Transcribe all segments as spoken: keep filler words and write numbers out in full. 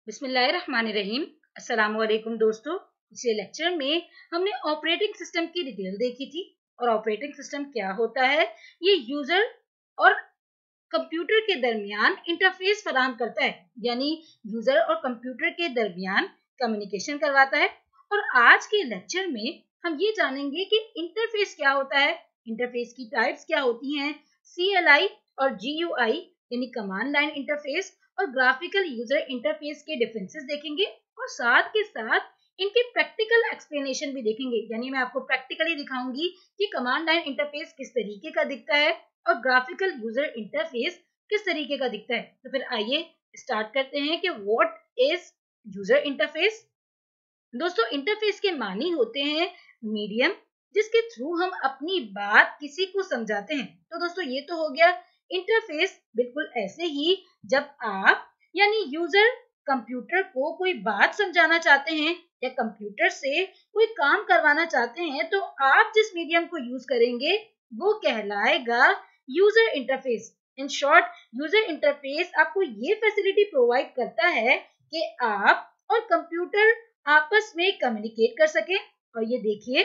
बिस्मिल्लाहिर्रहमानिर्रहीम। अस्सलाम वालेकुम दोस्तों। पिछले लेक्चर में हमने ऑपरेटिंग सिस्टम की डिटेल देखी थी और ऑपरेटिंग सिस्टम क्या होता है। ये यूजर और कंप्यूटर के दरमियान इंटरफेस फराहम करता है, यानी यूजर और कंप्यूटर के दरमियान कम्युनिकेशन करवाता है। और आज के लेक्चर में हम ये जानेंगे कि इंटरफेस क्या होता है, इंटरफेस की टाइप्स क्या होती हैं, सी एल आई और जी यू आई यानी कमांड लाइन इंटरफेस और ग्राफिकल यूजर इंटरफेस के डिफरेंसेस देखेंगे और साथ के साथ इनके प्रैक्टिकल एक्सप्लेनेशन भी देखेंगे, यानी मैं आपको प्रैक्टिकली दिखाऊंगी कि कमांड लाइन इंटरफेस किस तरीके का दिखता है और ग्राफिकल यूजर इंटरफेस किस तरीके का दिखता है। तो फिर आइए स्टार्ट करते हैं कि व्हाट इज यूजर इंटरफेस। दोस्तों, इंटरफेस के मानी होते हैं मीडियम जिसके थ्रू हम अपनी बात किसी को समझाते हैं। तो दोस्तों, ये तो हो गया इंटरफेस। बिल्कुल ऐसे ही जब आप यानी यूजर कंप्यूटर को कोई बात समझाना चाहते हैं या कंप्यूटर से कोई काम करवाना चाहते हैं तो आप जिस मीडियम को यूज करेंगे वो कहलाएगा user interface. In short, user interface आपको ये फैसिलिटी प्रोवाइड करता है कि आप और कंप्यूटर आपस में कम्युनिकेट कर सके। और ये देखिए,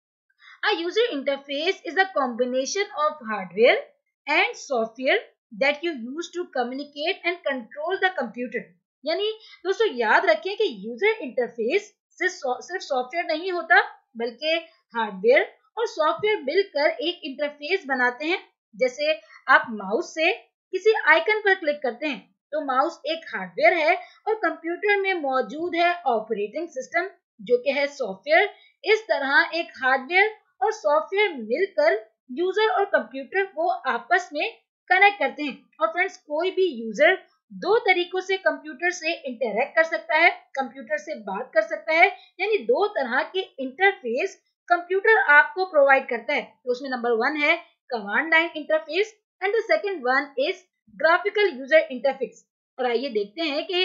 a user interface is a combination of hardware and software that you use to communicate and control the computer। यानी दोस्तों याद रखें कि यूजर इंटरफेस सिर्फ सॉफ्टवेयर नहीं होता बल्कि हार्डवेयर और सॉफ्टवेयर मिलकर एक इंटरफेस बनाते हैं। जैसे आप माउस से किसी आइकन पर क्लिक करते हैं तो माउस एक हार्डवेयर है और कंप्यूटर में मौजूद है ऑपरेटिंग सिस्टम जो कि है सॉफ्टवेयर। इस तरह एक हार्डवेयर और सॉफ्टवेयर मिलकर यूजर और कंप्यूटर को आपस में कनेक्ट करते हैं। और फ्रेंड्स, कोई भी यूजर दो तरीकों से कंप्यूटर से इंटरेक्ट कर सकता है, कंप्यूटर से बात कर सकता है, यानी दो तरह के इंटरफेस कंप्यूटर आपको प्रोवाइड करता है। तो उसमें नंबर वन है command line interface and the second one is graphical user interface. और आइए देखते हैं कि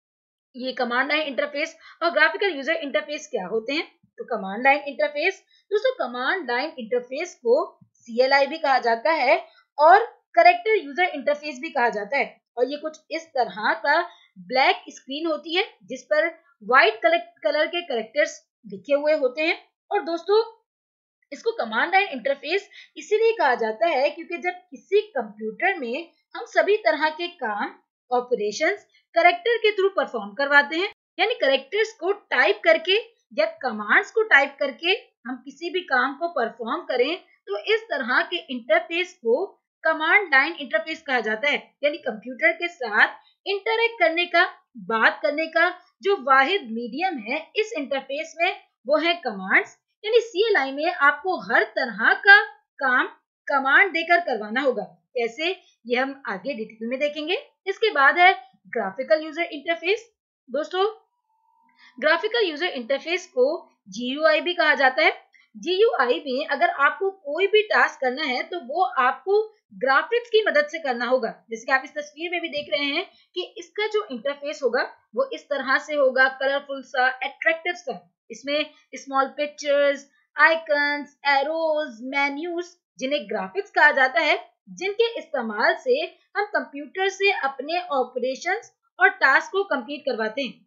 ये कमांड लाइन इंटरफेस और ग्राफिकल यूजर इंटरफेस क्या होते हैं। तो कमांड लाइन इंटरफेस, दोस्तों कमांड लाइन इंटरफेस को सी एल आई भी कहा जाता है और कैरेक्टर यूजर इंटरफेस भी कहा जाता है। और ये कुछ इस तरह का ब्लैक स्क्रीन होती है जिस पर व्हाइट कलर के कैरेक्टर्स लिखे हुए होते हैं। और दोस्तों, इसको कमांड लाइन इंटरफेस इसीलिए कहा जाता है क्योंकि जब किसी कंप्यूटर में हम सभी तरह के काम ऑपरेशंस कैरेक्टर के थ्रू परफॉर्म करवाते हैं, यानी कैरेक्टर्स को टाइप करके या कमांड्स को टाइप करके हम किसी भी काम को परफॉर्म करें तो इस तरह के इंटरफेस को कमांड लाइन इंटरफेस कहा जाता है। यानी कंप्यूटर के साथ इंटरेक्ट करने का, बात करने का जो वाहिद मीडियम है इस इंटरफेस में वो है कमांड्स। यानी सी एल आई में आपको हर तरह का काम कमांड देकर करवाना होगा। कैसे, ये हम आगे डिटेल में देखेंगे। इसके बाद है ग्राफिकल यूजर इंटरफेस। दोस्तों, ग्राफिकल यूजर इंटरफेस को जी यू आई भी कहा जाता है। जी यू आई में अगर आपको कोई भी टास्क करना है तो वो आपको ग्राफिक्स की मदद से करना होगा। जैसे कि आप इस तस्वीर में भी देख रहे हैं कि इसका जो इंटरफेस होगा वो इस तरह से होगा, कलरफुल सा, अट्रैक्टिव सा। इसमें small pictures, icons, arrows, menus जिन्हें ग्राफिक्स कहा जाता है, जिनके इस्तेमाल से हम कंप्यूटर से अपने ऑपरेशंस और टास्क को कंप्लीट करवाते हैं।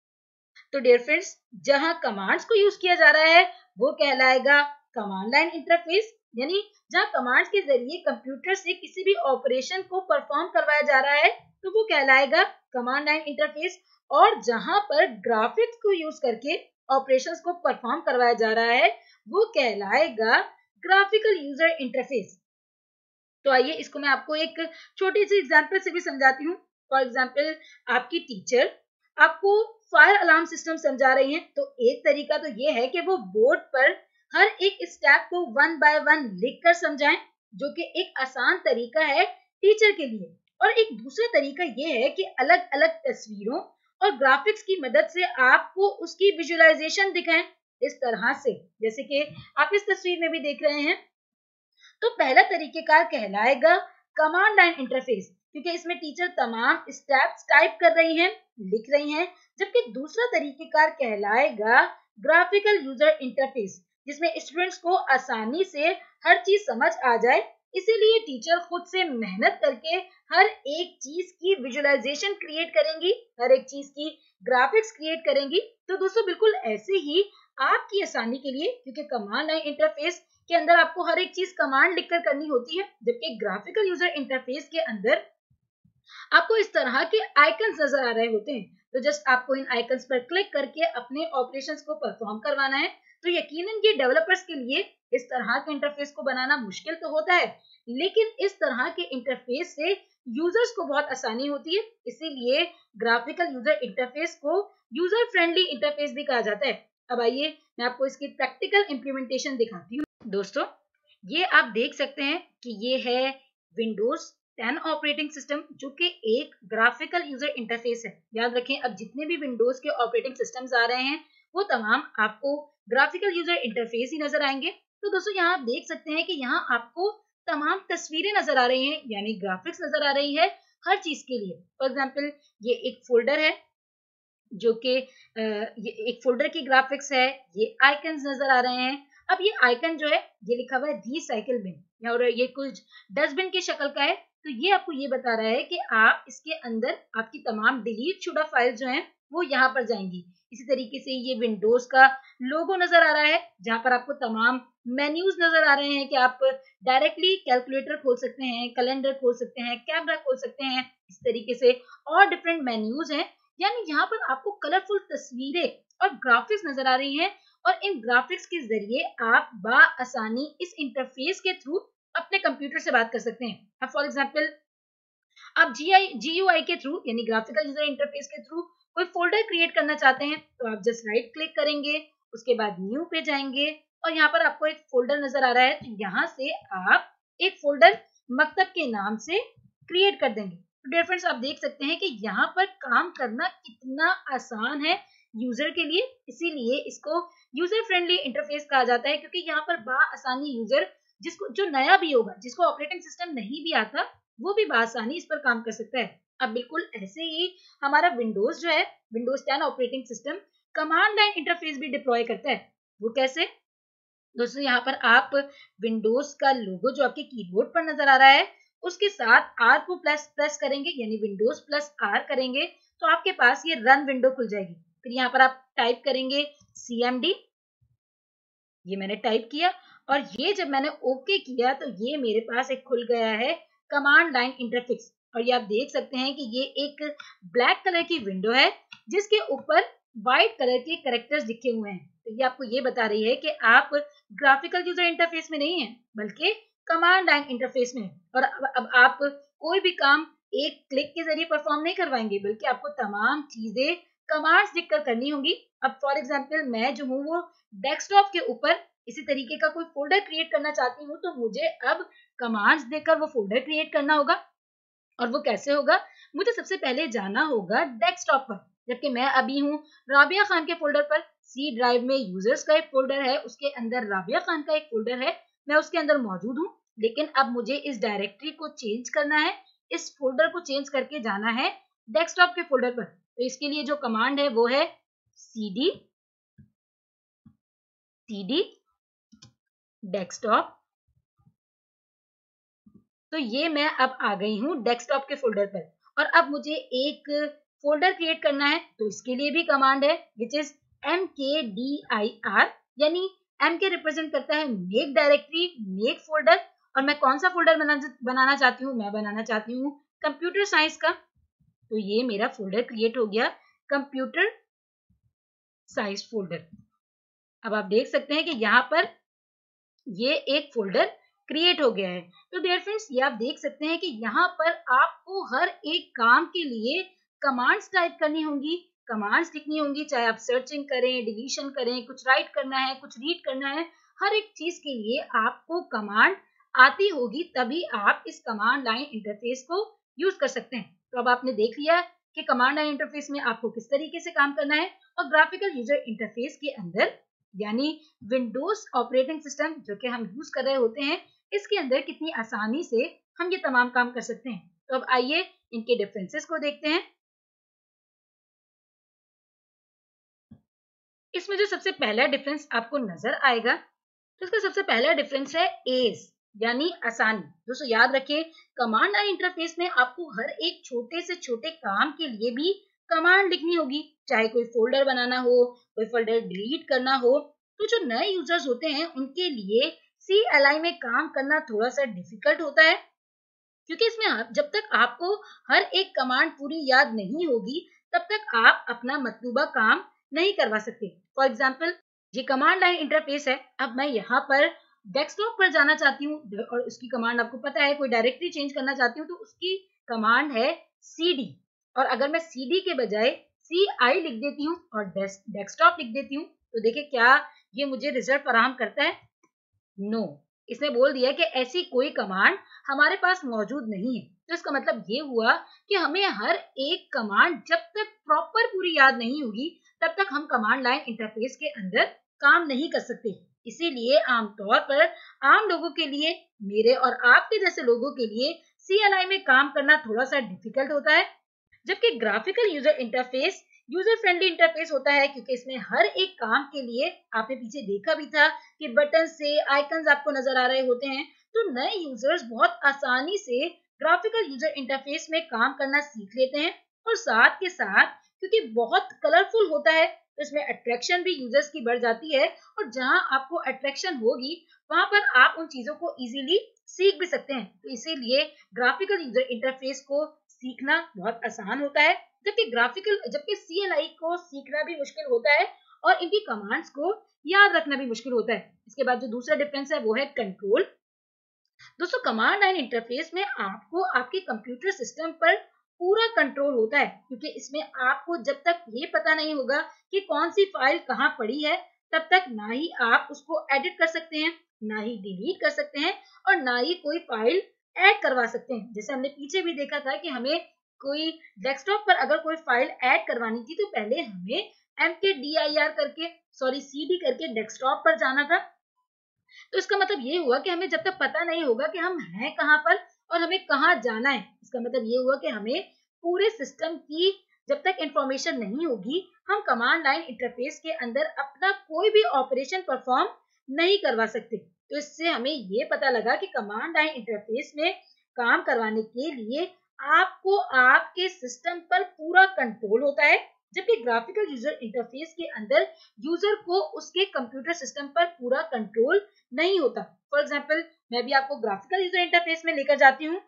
तो डियर फ्रेंड्स, जहां कमांड्स को यूज किया जा रहा है वो कहलाएगा कमांड लाइन इंटरफेस, यानी जहां कमांड्स के जरिए कंप्यूटर से किसी भी ऑपरेशन को परफॉर्म करवाया जा रहा है तो वो कहलाएगा कमांड लाइन इंटरफेस। और जहां पर ग्राफिक्स को यूज करके ऑपरेशंस को परफॉर्म करवाया जा रहा है वो कहलाएगा ग्राफिकल यूजर इंटरफेस। तो आइए इसको मैं आपको एक छोटी सी एग्जांपल से भी समझाती हूँ। फॉर एग्जांपल, आपकी टीचर आपको फायर अलार्म सिस्टम समझा रही हैं तो एक तरीका तो ये है कि वो बोर्ड पर हर एक स्टेप को वन बाय वन लिखकर समझाएं, जो कि एक आसान तरीका है टीचर के लिए। और एक दूसरा तरीका ये है कि अलग अलग तस्वीरों और ग्राफिक्स की मदद से आपको उसकी विजुअलाइजेशन दिखाएं इस तरह से, जैसे कि आप इस तस्वीर में भी देख रहे हैं। तो पहला तरीकेकार कहलाएगा कमांड लाइन इंटरफेस क्योंकि इसमें टीचर तमाम स्टेप्स टाइप कर रही हैं, लिख रही हैं, जबकि दूसरा तरीकेकार कहलाएगा ग्राफिकल यूजर इंटरफेस जिसमें स्टूडेंट्स को आसानी से हर चीज समझ आ जाए इसीलिए टीचर खुद से मेहनत करके हर एक चीज की विजुअलाइजेशन क्रिएट करेंगी, हर एक चीज की ग्राफिक्स क्रिएट करेंगी। तो दोस्तों बिल्कुल ऐसे ही आपकी आसानी के लिए, क्योंकि कमांड लाइन इंटरफेस के अंदर आपको हर एक चीज कमांड लिखकर करनी होती है, जबकि ग्राफिकल यूजर इंटरफेस के अंदर आपको इस तरह के आइकन्स नजर आ रहे होते हैं। तो जस्ट आपको इन आइकन्स पर क्लिक करके अपने ऑपरेशंस को परफॉर्म करवाना है। तो यकीनन ये डेवलपर्स के लिए इस तरह के इंटरफेस को बनाना मुश्किल तो होता है, लेकिन इस तरह के इंटरफेस से यूजर्स को बहुत आसानी होती है। इसीलिए ग्राफिकल यूजर इंटरफेस को यूजर फ्रेंडली इंटरफेस भी कहा जाता है। अब आइए मैं आपको इसकी प्रैक्टिकल इम्प्लीमेंटेशन दिखाती हूँ। दोस्तों ये आप देख सकते हैं कि ये है विंडोज टेन ऑपरेटिंग सिस्टम, जो कि एक ग्राफिकल यूजर इंटरफेस है। याद रखें, अब जितने भी विंडोज के ऑपरेटिंग सिस्टम्स आ रहे हैं वो तमाम आपको ग्राफिकल यूजर इंटरफेस ही नजर आएंगे। तो दोस्तों यहाँ आप देख सकते हैं कि यहाँ आपको तमाम तस्वीरें नजर आ रही हैं, यानी ग्राफिक्स नजर आ रही है हर चीज के लिए। फॉर एग्जाम्पल ये एक फोल्डर है, जो कि ये एक फोल्डर की ग्राफिक्स है। ये आइकन्स नजर आ रहे हैं। अब ये आइकन जो है ये लिखा हुआ है रीसाइकिल बिन, और ये कुछ डस्टबिन की शक्ल का है। तो ये आपको ये बता रहा है कि आप इसके अंदर आपकी तमाम डिलीट शुदा फाइल जो हैं वो यहाँ पर जाएंगी। इसी तरीके से ये विंडोज का लोगो नजर आ रहा है, जहाँ पर आपको तमाम मेन्यूज नजर आ रहे हैं कि आप डायरेक्टली कैलकुलेटर खोल सकते हैं, कैलेंडर खोल सकते हैं, कैमरा खोल सकते हैं। इस तरीके से और डिफरेंट मेन्यूज हैं, यानी यहाँ पर आपको कलरफुल तस्वीरें और ग्राफिक्स नजर आ रही हैं, और इन ग्राफिक्स के जरिए आप बाआसानी इस इंटरफेस के थ्रू अपने कंप्यूटर से बात कर सकते हैं। अब फॉर एग्जांपल आप जी आई जी यू आई के थ्रू, यानी ग्राफिकल यूजर इंटरफेस के थ्रू कोई फोल्डर क्रिएट करना चाहते हैं, तो आप जस्ट राइट क्लिक करेंगे, उसके बाद न्यू पे जाएंगे और यहाँ पर आपको एक फोल्डर नजर आ रहा है। तो यहाँ से आप एक फोल्डर मकतब के नाम से क्रिएट कर देंगे। तो डियर फ्रेंड्स आप देख सकते हैं कि यहाँ पर काम करना कितना आसान है यूजर के लिए। इसीलिए इसको यूजर फ्रेंडली इंटरफेस कहा जाता है, क्योंकि यहाँ पर बाआसानी यूजर जिसको जो नया भी होगा, जिसको ऑपरेटिंग सिस्टम नहीं भी आता, वो भी बाआसानी इस पर काम कर सकता है। अब बिल्कुल ऐसे ही हमारा विंडोज जो है, Windows ten operating system command line interface भी डिप्लॉय करता है। वो कैसे? दोस्तों यहाँ पर आप विंडोज का लोगो जो आपके कीबोर्ड पर नजर आ रहा है, उसके साथ आर को प्लस प्रेस करेंगे, यानी विंडोज प्लस आर करेंगे, तो आपके पास ये रन विंडो खुल जाएगी। फिर यहाँ पर आप टाइप करेंगे सी एम डी, ये मैंने टाइप किया, और ये जब मैंने ओके किया तो ये मेरे पास एक खुल गया है कमांड लाइन इंटरफेस। और ये आप देख सकते हैं कि ये एक ब्लैक कलर की विंडो है जिसके ऊपर व्हाइट कलर के कैरेक्टर्स लिखे हुए हैं। तो ये आपको ये बता रही है कि आप ग्राफिकल यूजर इंटरफेस में नहीं है, बल्कि कमांड लाइन इंटरफेस में है। और अब, अब आप कोई भी काम एक क्लिक के जरिए परफॉर्म नहीं करवाएंगे, बल्कि आपको तमाम चीजें कमांड्स लिखकर करनी होंगी। अब फॉर एग्जाम्पल मैं जो हूँ वो डेस्कटॉप के ऊपर इसी तरीके का कोई फोल्डर क्रिएट करना चाहती हूँ, तो मुझे अब कमांड्स देकर वो फोल्डर क्रिएट करना होगा। और वो कैसे होगा? मुझे सबसे पहले जाना होगा डेस्कटॉप पर, जबकि मैं अभी हूँ राबिया खान के फोल्डर पर। सी ड्राइव में यूजर्स का एक फोल्डर है, उसके अंदर राबिया खान का एक फोल्डर है, मैं उसके अंदर मौजूद हूँ। लेकिन अब मुझे इस डायरेक्टरी को चेंज करना है, इस फोल्डर को चेंज करके जाना है डेस्कटॉप के फोल्डर पर। तो इसके लिए जो कमांड है वो है cd cd डेस्कटॉप। तो ये मैं अब आ गई हूँ डेस्कटॉप के फोल्डर पर, और अब मुझे एक फोल्डर क्रिएट करना है। तो इसके लिए भी कमांड है विच इज mkdir, यानी m के रिप्रेजेंट करता है मेक डायरेक्टरी, मेक फोल्डर। और मैं कौन सा फोल्डर बना, बनाना चाहती हूँ? मैं बनाना चाहती हूँ कंप्यूटर साइंस का। तो ये मेरा फोल्डर क्रिएट हो गया, कंप्यूटर साइंस फोल्डर। अब आप देख सकते हैं कि यहाँ पर ये एक फोल्डर क्रिएट हो गया है। तो डियर फ्रेंड्स ये आप देख सकते हैं कि यहाँ पर आपको हर एक काम के लिए कमांड्स टाइप करनी होंगी, कमांड्स लिखनी होंगी, चाहे आप सर्चिंग करें, डिलीशन करें, कुछ राइट करना है, कुछ रीड करना है, हर एक चीज के लिए आपको कमांड आती होगी, तभी आप इस कमांड लाइन इंटरफेस को यूज कर सकते हैं। तो अब आपने देख लिया कि कमांड लाइन इंटरफेस में आपको किस तरीके से काम करना है, और ग्राफिकल यूजर इंटरफेस के अंदर, यानी विंडोज ऑपरेटिंग सिस्टम जो कि हम यूज कर रहे होते हैं, इसके अंदर कितनी आसानी से हम ये तमाम काम कर सकते हैं। तो अब आइए इनके डिफरेंसेस को देखते हैं। इसमें जो सबसे पहला डिफरेंस आपको नजर आएगा, तो इसका सबसे पहला डिफरेंस है एज, यानी आसानी। दोस्तों याद रखें, कमांड लाइन इंटरफेस में आपको हर एक छोटे से छोटे काम के लिए भी कमांड लिखनी होगी, चाहे कोई फोल्डर बनाना हो, कोई फोल्डर डिलीट करना हो। तो जो नए यूजर्स होते हैं उनके लिए सी एल आई में काम करना थोड़ा सा डिफिकल्ट होता है, क्योंकि इसमें आप, जब तक आपको हर एक कमांड पूरी याद नहीं होगी तब तक आप अपना मतलूबा काम नहीं करवा सकते। फॉर एग्जाम्पल, ये कमांड लाइन इंटरफेस है। अब मैं यहाँ पर डेस्कटॉप पर जाना चाहती हूँ और उसकी कमांड आपको पता है, कोई डायरेक्टरी चेंज करना चाहती हूँ तो उसकी कमांड है सीडी। और अगर मैं सीडी के बजाय सी आई लिख देती हूँ और डेस्कटॉप लिख देती हूँ तो देखिए क्या ये मुझे रिजल्ट फराहम करता है? No no. इसने बोल दिया कि ऐसी कोई कमांड हमारे पास मौजूद नहीं है। तो इसका मतलब ये हुआ कि हमें हर एक कमांड जब तक प्रॉपर पूरी याद नहीं होगी तब तक हम कमांड लाइन इंटरफेस के अंदर काम नहीं कर सकते। इसीलिए आमतौर पर आम लोगों के लिए, मेरे और आपके जैसे लोगों के लिए सी एल आई में काम करना थोड़ा सा डिफिकल्ट होता है, जबकि graphical user interface user friendly interface होता है, क्योंकि इसमें हर एक काम के लिए, आपने पीछे देखा भी था कि बटन से आइकन्स आपको नजर आ रहे होते हैं। तो नए यूजर्स बहुत आसानी से ग्राफिकल यूजर इंटरफेस में काम करना सीख लेते हैं, और साथ के साथ क्योंकि बहुत कलरफुल होता है तो इसमें अट्रैक्शन भी यूजर्स की बढ़ जाती है, और जहां आपको अट्रैक्शन होगी वहां पर आप उन चीजों को इजीली सीख भी सकते हैं। तो इसीलिए ग्राफिकल यूजर इंटरफेस को सीखना बहुत आसान होता है, जबकि ग्राफिकल जबकि सी एल आई को सीखना भी मुश्किल होता है और इनकी कमांड्स को याद रखना भी मुश्किल होता है। इसके बाद जो दूसरा डिफरेंस है वो है कंट्रोल। दोस्तों कमांड लाइन इंटरफेस में आपको आपके कंप्यूटर सिस्टम पर पूरा कंट्रोल होता है, क्योंकि इसमें आपको जब तक ये पता नहीं होगा कि कौन सी फाइल कहाँ पड़ी है तब तक ना ही आप उसको एडिट कर सकते हैं, ना ही डिलीट कर सकते हैं, और ना ही कोई फाइल ऐड करवा सकते हैं। जैसे हमने पीछे भी देखा था कि हमें कोई डेस्कटॉप पर अगर कोई फाइल ऐड करवानी थी तो पहले हमें M K D I R करके सॉरी सी डी करके डेस्कटॉप पर जाना था। तो इसका मतलब ये हुआ कि हमें जब तक पता नहीं होगा कि हम हैं कहाँ पर और हमें कहाँ जाना है, इसका मतलब ये हुआ कि हमें पूरे सिस्टम की जब तक इंफॉर्मेशन नहीं होगी हम कमांड लाइन इंटरफेस के अंदर अपना कोई भी ऑपरेशन परफॉर्म नहीं करवा सकते। तो इससे हमें ये पता लगा कि कमांड लाइन इंटरफेस में काम करवाने के लिए आपको आपके सिस्टम पर पूरा कंट्रोल होता है, जबकि ग्राफिकल यूजर इंटरफेस के अंदर यूजर को उसके कंप्यूटर सिस्टम पर पूरा कंट्रोल नहीं होता। फॉर एग्जाम्पल, मैं भी आपको ग्राफिकल यूजर इंटरफेस में लेकर जाती हूँ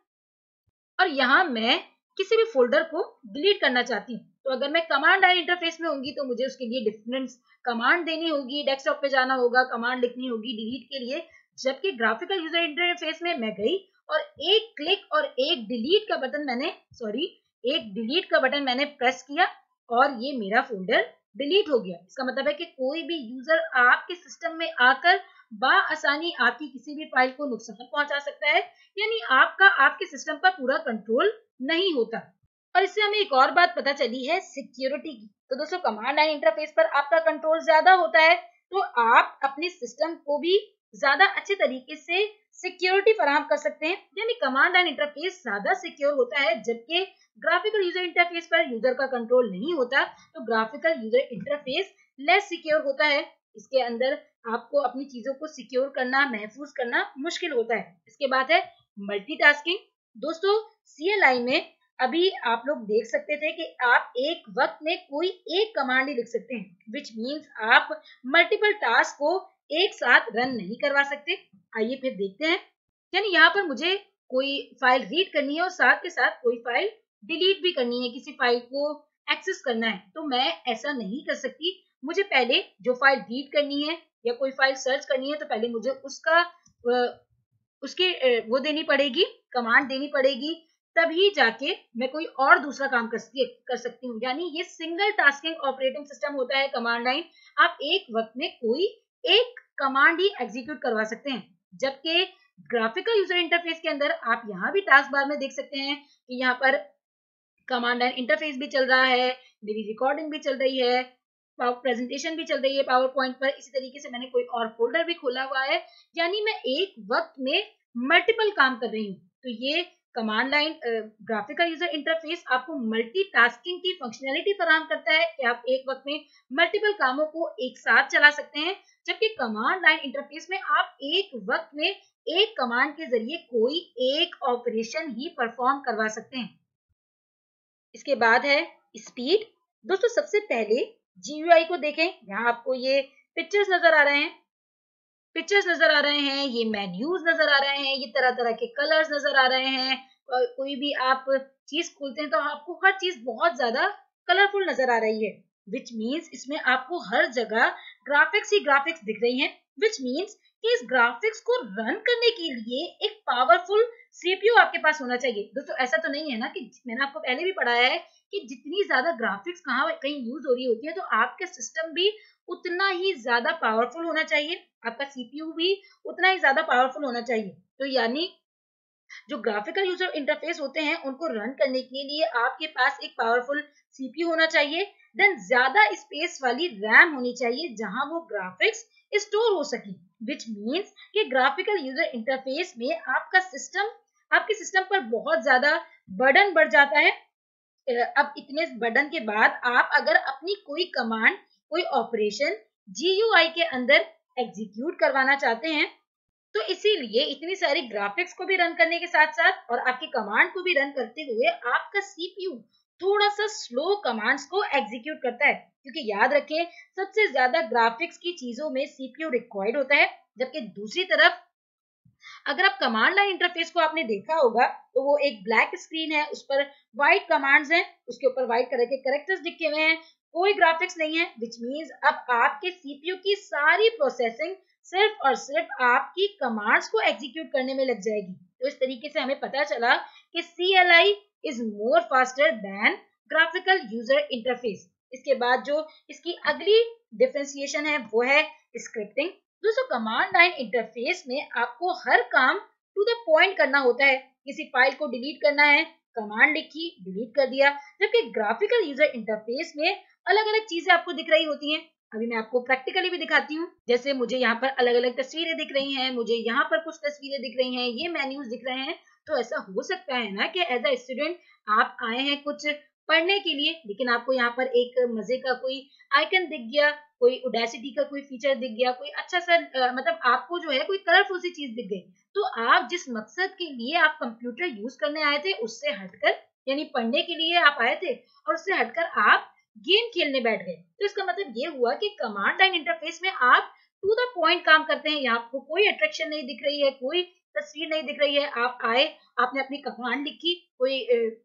और यहाँ मैं किसी भी फोल्डर को डिलीट करना चाहती हूँ, तो अगर मैं कमांड लाइन इंटरफेस में होंगी तो मुझे उसके लिए डिफरेंट कमांड देनी होगी, डेस्कटॉप पे जाना होगा, कमांड लिखनी होगी डिलीट के लिए। जबकि ग्राफिकल यूजर इंटरफेस में मैं गई और एक क्लिक और एक डिलीट का बटन मैंने सॉरी एक डिलीट का बटन मैंने प्रेस किया और ये मेरा फोल्डर डिलीट हो गया। इसका मतलब है कि कोई भी यूजर आपके सिस्टम में आकर बाआसानी आपकी किसी भी फाइल को नुकसान पहुंचा सकता है, यानी आपका आपके सिस्टम पर पूरा कंट्रोल नहीं होता। और इससे हमें एक और बात पता चली है सिक्योरिटी की। तो दोस्तों कमांड लाइन इंटरफेस पर आपका कंट्रोल ज्यादा होता है, तो आप अपने सिस्टम को भी ज्यादा अच्छे तरीके से सिक्योरिटी फराहम कर सकते हैं, यानी कमांड लाइन इंटरफेस ज्यादा सिक्योर होता है, जबकि ग्राफिकल यूजर इंटरफेस पर यूजर का कंट्रोल नहीं होता, तो graphical user interface less secure होता है। इसके अंदर आपको अपनी चीजों को सिक्योर करना, महफूज करना मुश्किल होता है। इसके बाद है मल्टीटास्किंग। दोस्तों सी एल आई में अभी आप लोग देख सकते थे कि आप एक वक्त में कोई एक कमांड ही लिख सकते हैं, विच मीन्स आप मल्टीपल टास्क को एक साथ रन नहीं करवा सकते। आइए फिर देखते हैं, यानी यहाँ पर मुझे कोई फाइल रीड करनी है और साथ के साथ कोई फाइल डिलीट भी करनी है, किसी फाइल को एक्सेस करना है, तो मैं ऐसा नहीं कर सकती। मुझे पहले जो फाइल रीड करनी है या कोई फाइल सर्च करनी है तो पहले मुझे उसका उसकी वो देनी पड़ेगी, कमांड देनी पड़ेगी, तभी जाके मैं कोई और दूसरा काम कर सकती कर सकती हूँ। यानी ये सिंगल टास्किंग ऑपरेटिंग सिस्टम होता है कमांड लाइन। आप एक वक्त में कोई एक कमांड ही एग्जीक्यूट करवा सकते हैं, जबकि ग्राफिकल यूजर इंटरफेस के अंदर आप यहाँ भी टास्क बार में देख सकते हैं कि यहाँ पर कमांड लाइन इंटरफेस भी चल रहा है, मेरी रिकॉर्डिंग भी चल रही है, प्रेजेंटेशन भी चल रही है पावर पॉइंट पर। इसी तरीके से मैंने कोई और फोल्डर भी खोला हुआ है, यानी मैं एक वक्त में मल्टीपल काम कर रही हूँ। तो ये command line graphical user interface आपको मल्टीटास्किंग की फंक्शनैलिटी फराहम करता है कि आप एक वक्त में मल्टीपल कामों को एक साथ चला सकते हैं, जबकि कमांड लाइन इंटरफेस में आप एक वक्त में एक कमांड के जरिए कोई एक ऑपरेशन ही परफॉर्म करवा सकते हैं। इसके बाद है स्पीड। दोस्तों सबसे पहले जीयूआई को देखें। यहाँ आपको ये पिक्चर्स नजर आ रहे हैं, पिक्चर्स नजर आ रहे हैं, ये मेन्यूज नजर आ रहे हैं, ये तरह तरह के कलर्स नजर आ रहे हैं। कोई भी आप चीज खोलते हैं तो आपको हर चीज बहुत ज्यादा कलरफुल नजर आ रही है, विच मीन्स इसमें आपको हर जगह ग्राफिक्स ही ग्राफिक्स दिख रही हैं, विच मीन्स कि इस ग्राफिक्स को रन करने के लिए एक पावरफुल सीपीयू आपके पास होना चाहिए। दोस्तों ऐसा तो नहीं है ना कि मैंने आपको पहले भी पढ़ाया है कि जितनी ज्यादा ग्राफिक्स कहाँ कहीं यूज हो रही होती है तो आपके सिस्टम भी उतना ही ज्यादा पावरफुल होना चाहिए, आपका सीपीयू भी उतना ही ज्यादा पावरफुल होना चाहिए। तो यानी जो ग्राफिकल यूजर इंटरफेस होते हैं उनको रन करने के लिए आपके पास एक पावरफुल सीपीयू होना चाहिए, देन ज्यादा स्पेस वाली रैम होनी चाहिए जहां वो ग्राफिक्स स्टोर हो सके, विच मीन्स कि ग्राफिकल यूजर इंटरफेस में आपका सिस्टम आपके सिस्टम पर बहुत ज्यादा बर्डन बढ़ जाता है। अब इतने बर्डन के बाद आप अगर अपनी कोई कमांड, कोई ऑपरेशन जीयूआई के अंदर एग्जीक्यूट करवाना चाहते हैं तो इसीलिए इतनी सारी ग्राफिक्स को भी रन करने के साथ साथ और आपकी कमांड को भी रन करते हुए आपका सीपीयू थोड़ा सा स्लो कमांड्स को एग्जीक्यूट करता है, क्योंकि याद रखें सबसे ज्यादा ग्राफिक्स की चीजों में सीपीयू रिक्वायर्ड होता है। जबकि दूसरी तरफ अगर आप कमांड लाइन इंटरफेस को आपने देखा होगा तो वो एक ब्लैक स्क्रीन है, उस पर व्हाइट कमांड्स हैं, उसके ऊपर व्हाइट कलर के कैरेक्टर्स लिखे हुए हैं, कोई ग्राफिक्स नहीं है, विच मीन्स अब आपके सीपीयू की सारी प्रोसेसिंग सिर्फ और सिर्फ आपकी कमांड्स को एग्जीक्यूट करने में लग जाएगी। तो इस तरीके से हमें पता चला कि C L I is more faster than graphical user interface. इसके बाद जो इसकी अगली डिफरेंशिएशन है वो है स्क्रिप्टिंग। दोस्तों कमांड लाइन इंटरफेस में आपको हर काम टू द पॉइंट करना होता है। किसी फाइल को डिलीट करना है, कमांड लिखी, डिलीट कर दिया। जबकि ग्राफिकल यूजर इंटरफेस में अलग अलग चीजें आपको दिख रही होती हैं। अभी मैं आपको प्रैक्टिकली भी दिखाती हूँ। जैसे मुझे यहाँ पर अलग अलग तस्वीरें दिख रही हैं, मुझे यहाँ पर कुछ तस्वीरें दिख रही हैं, ये मेन्यूज दिख रहे हैं। तो ऐसा हो सकता है ना कि एज अ स्टूडेंट आप आए हैं कुछ पढ़ने के लिए, लेकिन आपको यहाँ पर एक मजे का कोई आइकन दिख गया, कोई उडेसिटी का कोई फीचर दिख गया, कोई अच्छा सा आ, मतलब आपको जो है कोई कलरफुल सी चीज दिख गई। तो आप जिस मकसद के लिए आप कंप्यूटर यूज करने आए थे उससे हटकर, यानी पढ़ने के लिए आप आए थे और उससे हटकर आप गेम खेलने बैठ गए। तो इसका मतलब ये हुआ कि कमांड लाइन इंटरफेस में आप टू द पॉइंट काम करते हैं। यहाँ आपको कोई अट्रैक्शन नहीं दिख रही है, कोई तस्वीर नहीं दिख रही है। आप आए, आपने अपनी कमांड लिखी, कोई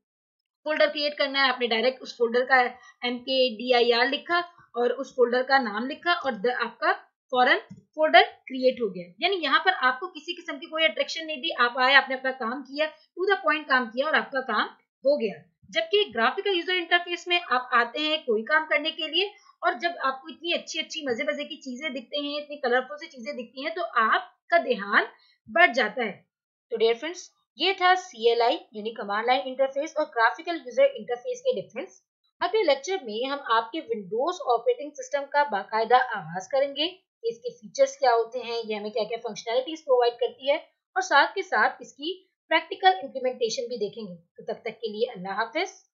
फोल्डर क्रिएट करना है, आपने डायरेक्ट उस फोल्डर का M K D I are लिखा और उस फोल्डर का नाम लिखा और आपका फौरन फोल्डर क्रिएट हो गया। यानी यहाँ पर आपको किसी किस्म की कोई अट्रैक्शन नहीं दी, आप आए, आपने अपना काम किया, टू द पॉइंट काम किया और आपका काम हो गया। जबकि ग्राफिकल यूजर इंटरफेस में आप आते हैं कोई काम करने के लिए और जब आपको इतनी अच्छी अच्छी मजे मजे की चीजें दिखते हैं, इतनी कलरफुल सी चीजें दिखती हैं तो आपका ध्यान बढ़ जाता है। तो डियर फ्रेंड्स, ये था सी एल आई यानी कमांड लाइन इंटरफेस और ग्राफिकल यूजर इंटरफेस के डिफरेंस। अगले लेक्चर में हम आपके विंडोज ऑपरेटिंग सिस्टम का बाकायदा आगाज करेंगे, इसके फीचर्स क्या होते हैं, ये हमें क्या क्या फंक्शनैलिटीज प्रोवाइड करती है और साथ के साथ इसकी प्रैक्टिकल इम्प्लीमेंटेशन भी देखेंगे। तो तब तक के लिए अल्लाह हाफिज।